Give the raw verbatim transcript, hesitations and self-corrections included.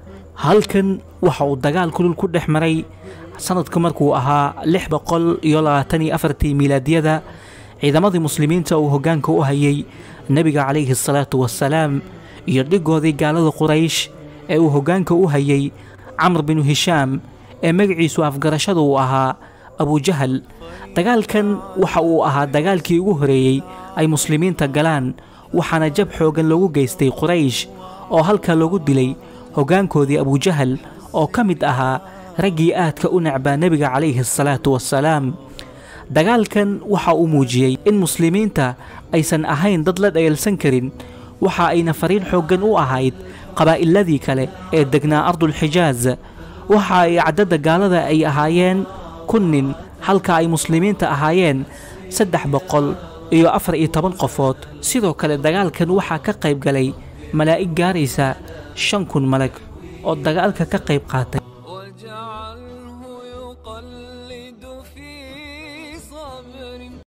halkan waxa uu dagaal kulul ku dhex maray sanadka markuu ahaa lix boqol iyo labaatan iyo afartii miilaadiyada ciidamadii muslimiinta uu hoggaanka u hayay nebiga calayhi salaatu wassalaam iyo dhigoodii gaalada quraysh ee uu hoggaanka u hayay camr binu hishaam ee magaciisu afgarashada uu ahaa abujahal. dagaalkan waxa uu ahaa dagaalkii ugu horeeyey ay muslimiinta galaan, waxaana jab xoogan loogu geystay quraysh oo halkaa loogu dilay hoggaankoodii abujahal oo ka mid ahaa raggii aadka u necbaa nebiga calayhi salaatu wassalaam. dagaalkan waxa uu muujiyey in muslimiinta aysan ahayn dad la dhayalsan karin, waxa ayna fariin xooggan u ahayd qabaa'iladii kale ee degnaa ardulxijaaz. waxa ay caddadda gaalada ay ahaayeen kun nin halka ay muslimiinta ahaayeen saddex boqol iyo afar iyo toban qofood. sidoo kale dagaalkan waxaa ka qayb galay malaa'ig gaaraysa shan kun malag oo dagaalka ka qayb qaatay.